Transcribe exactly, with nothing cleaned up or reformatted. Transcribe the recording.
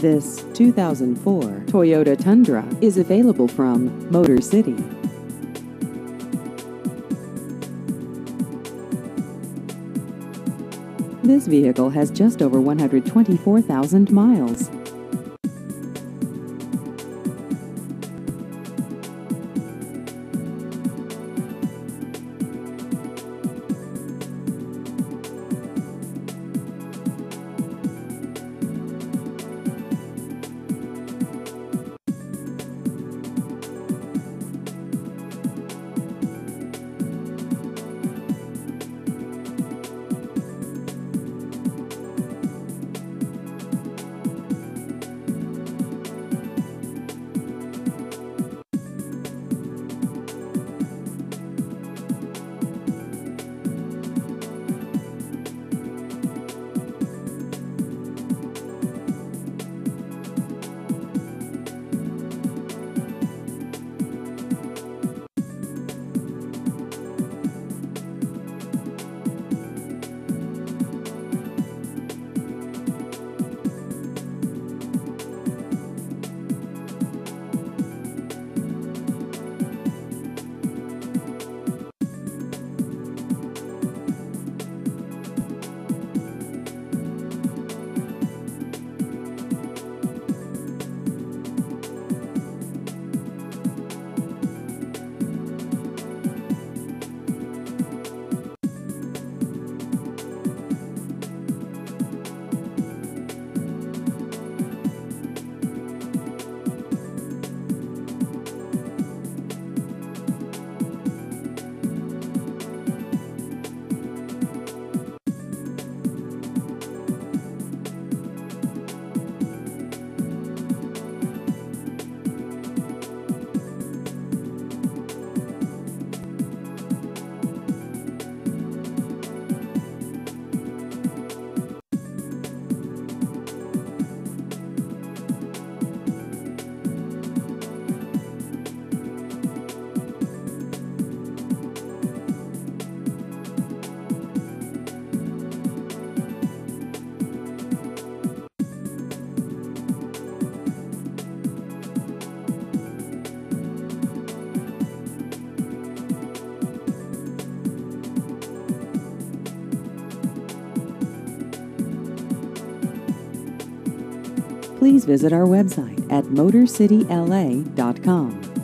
This two thousand four Toyota Tundra is available from Motor City. This vehicle has just over one hundred twenty-four thousand miles. Please visit our website at motor city L A dot com.